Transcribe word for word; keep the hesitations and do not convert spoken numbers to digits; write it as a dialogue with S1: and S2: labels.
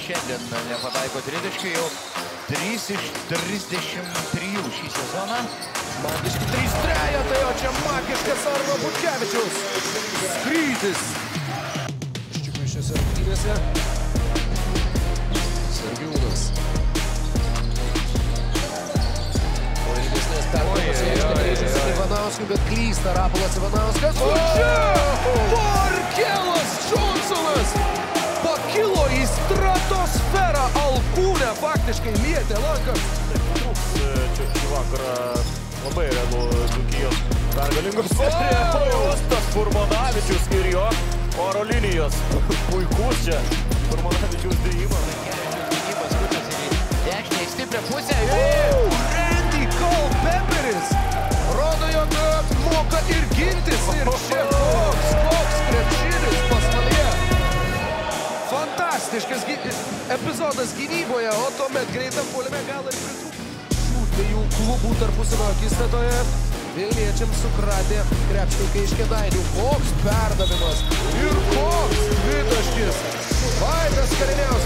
S1: šiandien nepataiko tritaškių, jau trys iš trisdešimt trijų šį sezoną.
S2: Magiški trys trejetai, o čia magiškas Arno Butkevičiaus skrydis. Ščiukai šiose rungtynėse. Sergiūnas. O ilgesnės perkopos reiškia Ivanauskui, bet klysta Rapolas Ivanauskas. O čia Markelas Džonsonas pakilo į stratosferą Alkūnę, faktiškai lietė lankas.
S3: Čia šį vakarą labai realu Dzūkijos pergalingos serijos. Tas Furmanavičius ir jo oro linijos. Puikus čia Furmanavičiaus dėjimas.
S1: Gynybas kučiasi į dešinę, į stiprią pusę.
S2: Randy Culpepperis rodo, jog moka ir gintis. Ir čia koks, koks krepšinis pasvalyje. Fantastiškas epizodas gynyboje, o tuomet greitam puolime gal ir pritrūko. Šių dviejų klubų tarpusavio akistatoje Vilniečiams sukratė krepšininkai iš Kėdainių. Koks perdavimas ir koks dvitaškis. Vaidas Kaliniauskas.